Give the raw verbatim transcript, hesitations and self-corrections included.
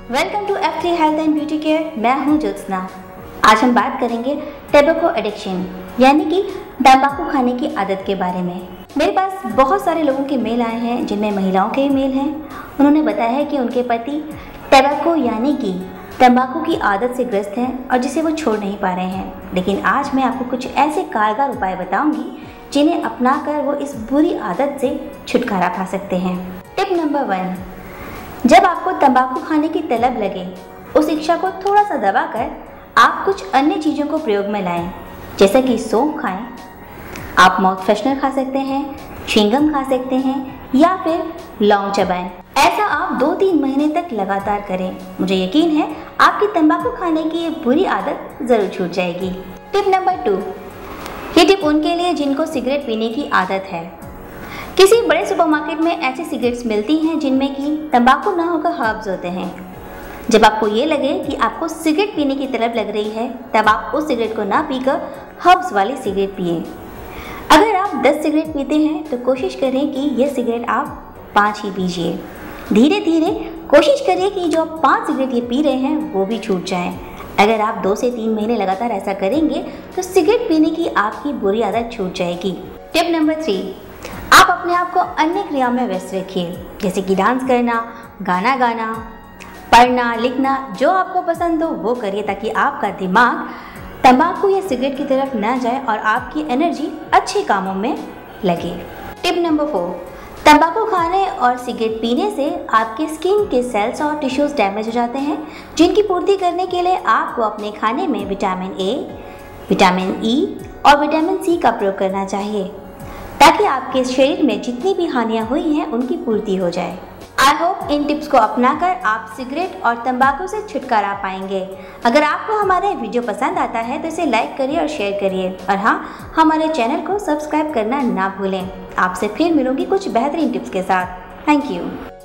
Welcome to F three health and beauty care. मैं हूं ज्योत्सना। आज हम बात करेंगे टैबेको एडिक्शन यानी कि तंबाकू खाने की आदत के बारे में। मेरे पास बहुत सारे लोगों के मेल आए हैं जिनमें महिलाओं के मेल हैं। उन्होंने बताया है कि उनके पति टैबेको यानी कि तंबाकू की आदत से ग्रस्त हैं और जिसे वो छोड़ नहीं पा रहे हैं। लेकिन आज मैं आपको कुछ ऐसे कारगर उपाय बताऊंगी जिन्हें अपनाकर वो इस बुरी आदत से छुटकारा पा सकते हैं। टिप नंबर वन, जब आपको तंबाकू खाने की तलब लगे उस इच्छा को थोड़ा सा दबाकर आप कुछ अन्य चीज़ों को प्रयोग में लाएं, जैसा कि सौंफ खाएं। आप माउथ फ्रेशनर खा सकते हैं, च्युइंगम खा सकते हैं या फिर लौंग चबाएं। ऐसा आप दो तीन महीने तक लगातार करें। मुझे यकीन है आपकी तंबाकू खाने की ये बुरी आदत ज़रूर छूट जाएगी। टिप नंबर टू, ये टिप उनके लिए जिनको सिगरेट पीने की आदत है। किसी बड़े सुपरमार्केट में ऐसी सिगरेट्स मिलती हैं जिनमें कि तंबाकू ना होकर हर्ब्स होते हैं। जब आपको ये लगे कि आपको सिगरेट पीने की तलब लग रही है तब आप उस सिगरेट को ना पीकर हर्ब्स वाली सिगरेट पिए। अगर आप दस सिगरेट पीते हैं तो कोशिश करें कि ये सिगरेट आप पाँच ही पीजिए। धीरे धीरे कोशिश करिए कि जो आप पाँच सिगरेट ये पी रहे हैं वो भी छूट जाएं। अगर आप दो से तीन महीने लगातार ऐसा करेंगे तो सिगरेट पीने की आपकी बुरी आदत छूट जाएगी। टिप नंबर थ्री, आप अपने आप को अन्य क्रियाओं में व्यस्त रखिए, जैसे कि डांस करना, गाना गाना, पढ़ना, लिखना। जो आपको पसंद हो वो करिए ताकि आपका दिमाग तंबाकू या सिगरेट की तरफ न जाए और आपकी एनर्जी अच्छे कामों में लगे। टिप नंबर फोर, तंबाकू खाने और सिगरेट पीने से आपके स्किन के सेल्स और टिश्यूज डैमेज हो जाते हैं, जिनकी पूर्ति करने के लिए आपको अपने खाने में विटामिन ए, विटामिन ई और विटामिन सी का प्रयोग करना चाहिए ताकि आपके शरीर में जितनी भी हानियां हुई हैं उनकी पूर्ति हो जाए। आई होप इन टिप्स को अपनाकर आप सिगरेट और तंबाकू से छुटकारा पाएंगे। अगर आपको हमारा वीडियो पसंद आता है तो इसे लाइक करिए और शेयर करिए और हाँ, हमारे चैनल को सब्सक्राइब करना ना भूलें। आपसे फिर मिलूंगी कुछ बेहतरीन टिप्स के साथ। Thank you.